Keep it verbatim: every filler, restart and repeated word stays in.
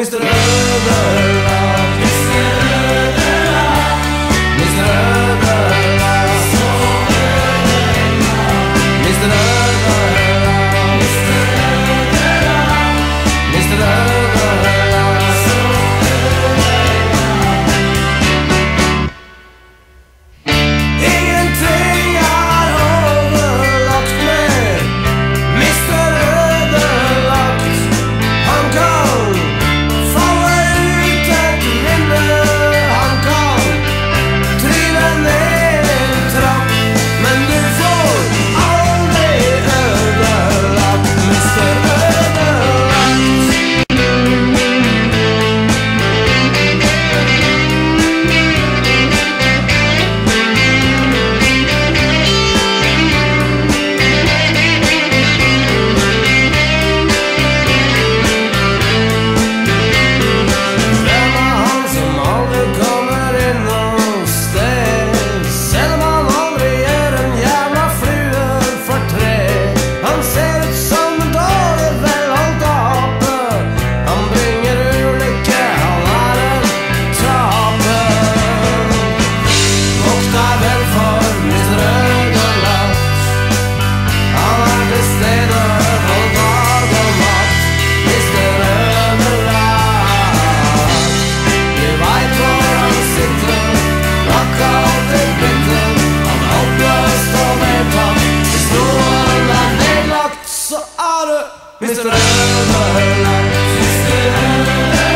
mister Ødelag, mister Ødelag, mister Ødelag, så ødelag, mister Ødelag, mister Ødelag, mister Ødelag, så ødelag. Ingenting er overlagt mer, mister Ødelagt. Han kan falle ut et vinne, han kan tryne ned en trapp, men du får aldri ødelagt, mister Ødelagt. Hvem er han som aldri kommer inn noe sted? Selv om han aldri gjør en jævla flue for tre. Han ser ut som en dårlig velholdt ape. Han bringer ulykke, han er en taper. Vokt deg vel for mister Ødelagt. Han er til stede på dag og natt, mister Ødelagt. Du vet hvor han sitter, bak alltid bytter. Han er oppløst og vedtatt. Hvis noen er nedlagt, så er du mister Ødelagt, mister Ødelagt.